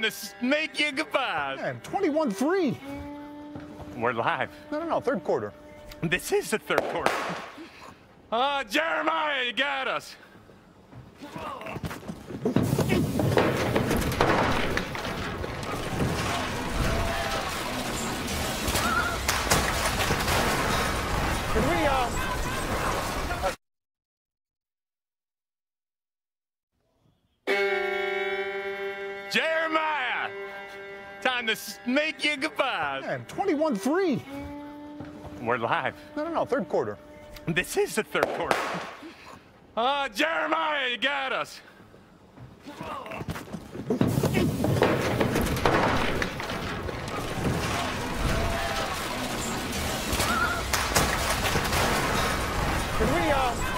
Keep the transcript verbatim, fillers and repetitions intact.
to s- make you goodbye. Man, twenty-one three. We're live. No, no, no, third quarter. This is the third quarter. Uh, Jeremiah, you got us. Can we, uh... Jeremiah, time to s- make you goodbye. Man, twenty-one three. We're live. No, no, no, third quarter. This is the third quarter. Uh, Jeremiah, you got us. Can we, uh...